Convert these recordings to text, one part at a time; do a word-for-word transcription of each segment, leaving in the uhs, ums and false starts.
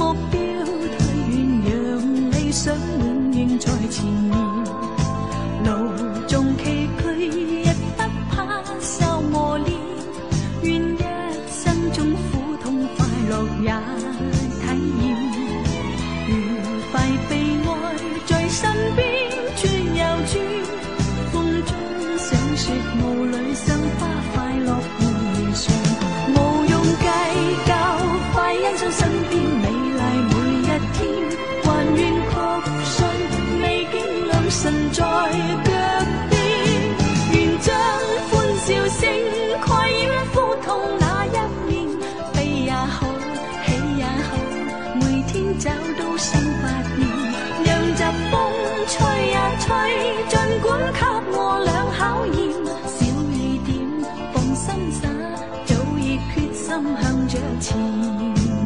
目標推遠，讓理想永遠在前面。路縱崎嶇，亦不怕受磨練。願一生中苦痛快樂也體驗。愉快被愛在身邊轉又轉，風中想說霧裏生花快樂迴旋。無用計較，快欣賞身邊美麗每一天。還願確信美景良辰在腳邊，願將歡笑聲蓋掩苦痛那一面。悲也好，喜也好，每天找到新發現。讓疾風吹呀吹，儘管給我倆考驗。小雨點放心灑，早已決心向着前。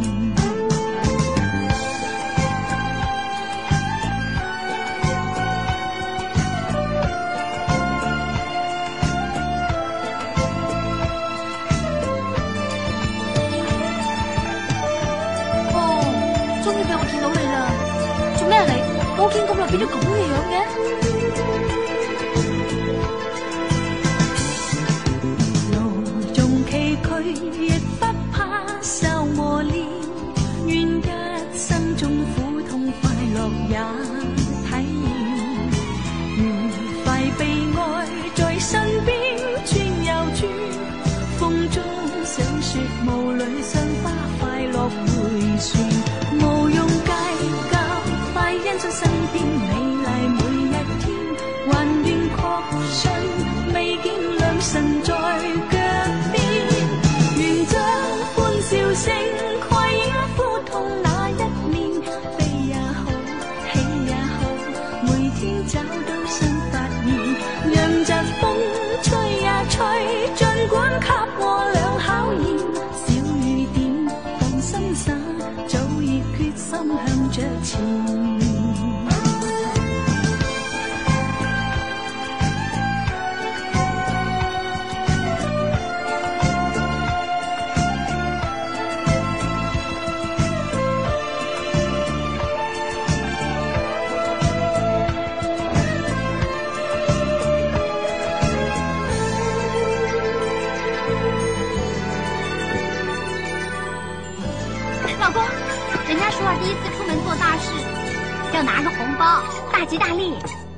我見咁耐變咗咁嘅樣嘅，路縱崎嶇，亦不怕受磨練。願一生中苦痛快樂也體驗。愉快被愛在身邊轉又轉，風中想說霧裏賞花快樂迴旋。無用計較，快欣賞身邊美麗每一天。還願確信美景良辰在腳邊，願將歡笑聲蓋掩苦痛那一面。悲也好，喜也好，每天找到新發現。讓疾風吹呀吹，儘管給我倆考驗。小雨點放心灑，早已決心向着前。 老公，人家说第一次出门做大事要拿个红包，大吉大利。